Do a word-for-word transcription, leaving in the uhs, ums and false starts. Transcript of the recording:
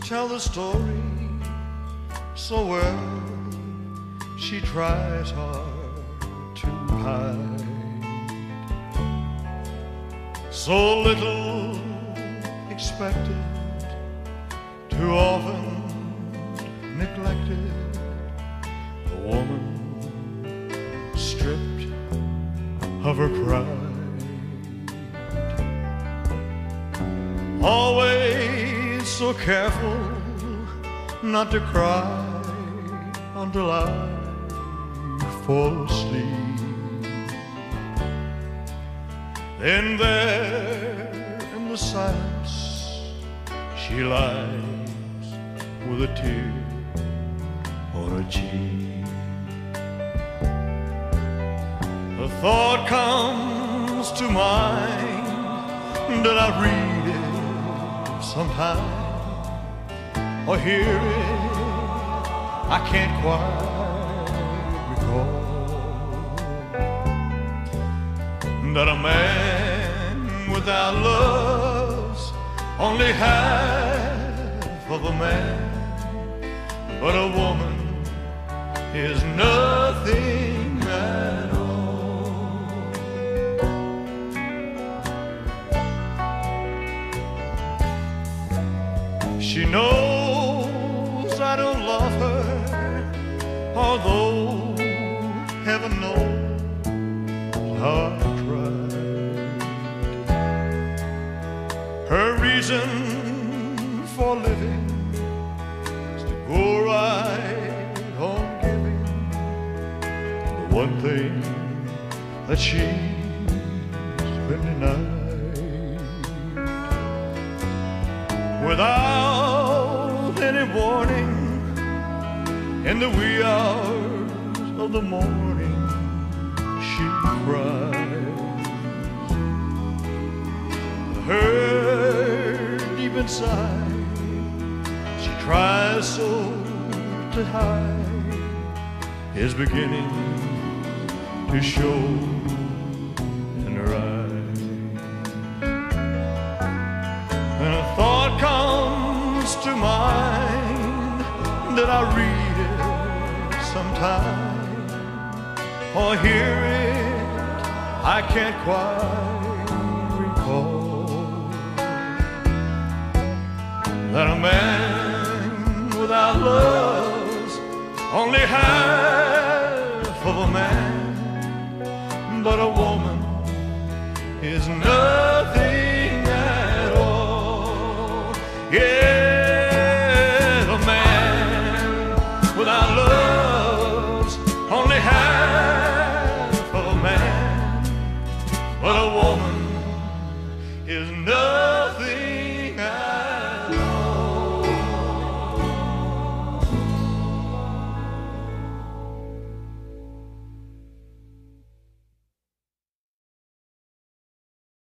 tell the story so well, she tries hard to hide. So little expected, too often neglected, a woman stripped of her pride. Always so careful not to cry until I fall asleep. Then there in the silence she lies with a tear on her cheek. A thought comes to mind that I read it sometime or hear it, I can't quite recall. That a man without love's only half of a man, but a woman is nothing at all. She knows I don't love her, although heaven knows how I tried. Her reason for living is to go right on giving the one thing that she's been denied. Without any warning, in the wee hours of the morning, she cries. Her deep inside, she tries so to hide, is beginning to show in her eyes. And a thought comes to mind that I read it sometime or hear it, I can't quite recall. That a man without love's only half of a man, but a woman is nothing at all. Yeah.